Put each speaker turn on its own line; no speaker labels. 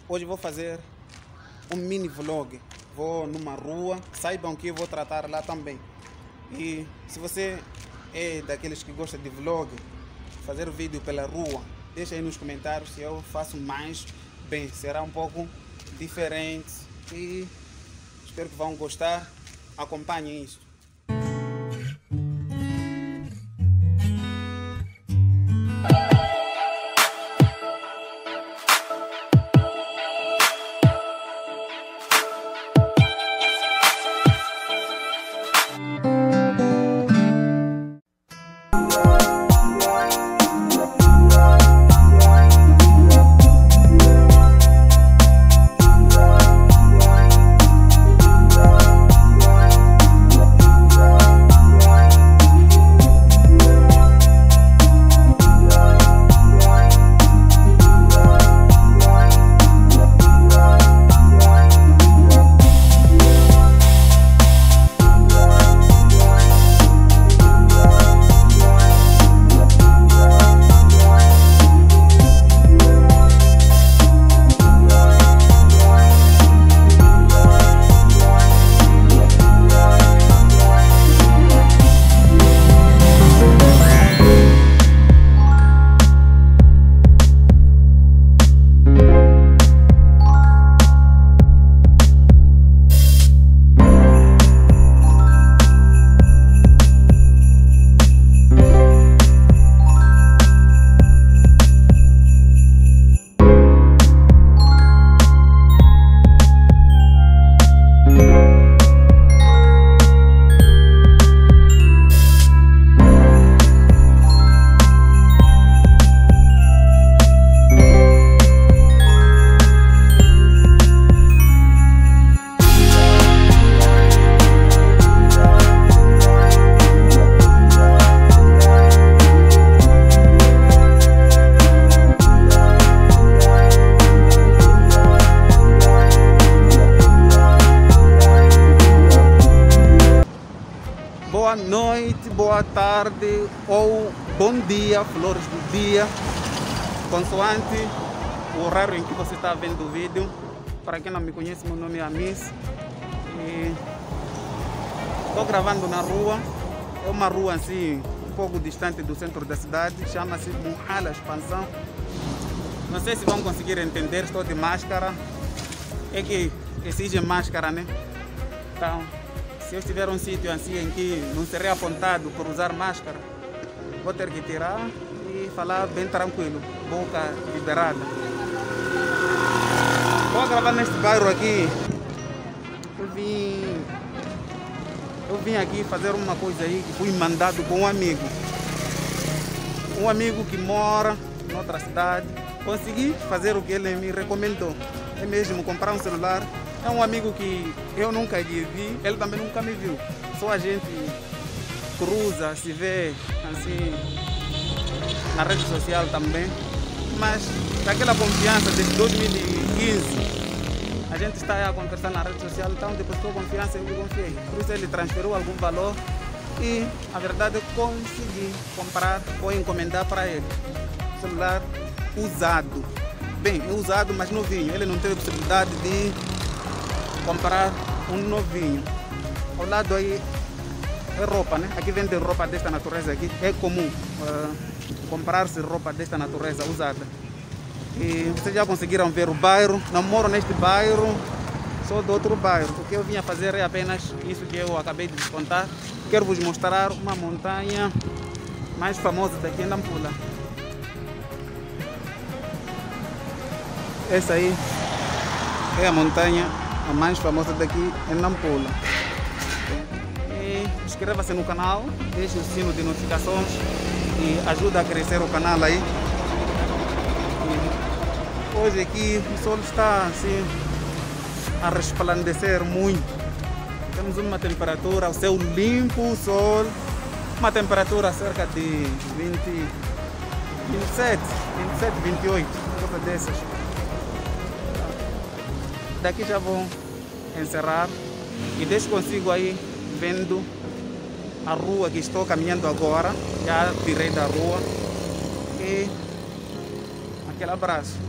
Hoje vou fazer um mini vlog. Vou numa rua, saibam que eu vou tratar lá também. E se você é daqueles que gosta de vlog, fazer vídeo pela rua, deixa aí nos comentários se eu faço mais. Bem, será um pouco diferente e espero que vão gostar. Acompanhem isto. Boa noite, boa tarde ou bom dia, flores do dia, consoante o horário em que você está vendo o vídeo. Para quem não me conhece, meu nome é Amis e estou gravando na rua. É uma rua assim, um pouco distante do centro da cidade, chama-se Muhala Expansão. Não sei se vão conseguir entender, estou de máscara, é que exige máscara, né? Então, se eu estiver um sítio assim em que não serei apontado por usar máscara, vou ter que tirar e falar bem tranquilo, boca liberada. Vou gravar neste bairro aqui. Eu vim aqui fazer uma coisa aí que fui mandado por um amigo. Um amigo que mora em outra cidade. Consegui fazer o que ele me recomendou. É mesmo comprar um celular. É um amigo que eu nunca vi, ele também nunca me viu. Só a gente cruza, se vê assim na rede social também. Mas daquela confiança desde 2015, a gente está a conversar na rede social, então depositou confiança e eu confiei. Por isso ele transferiu algum valor e a verdade eu consegui comprar ou encomendar para ele celular usado. Bem, usado, mas novinho. Ele não teve possibilidade de comprar um novinho. Ao lado aí é roupa, né? Aqui vende roupa desta natureza aqui. É comum comprar-se roupa desta natureza usada. E vocês já conseguiram ver o bairro. Não moro neste bairro, sou do outro bairro. O que eu vim a fazer é apenas isso que eu acabei de vos contar. Quero vos mostrar uma montanha mais famosa daqui em Nampula. Essa aí é a montanha a mais famosa daqui em Nampula. E inscreva-se no canal, deixe o sino de notificações e ajuda a crescer o canal aí. E hoje aqui o sol está assim a resplandecer muito. Temos uma temperatura, o céu limpo, o sol, uma temperatura cerca de 27, 28, coisa dessas. Daqui já vou encerrar e deixo consigo aí vendo a rua que estou caminhando agora. Já virei da rua e aquele abraço.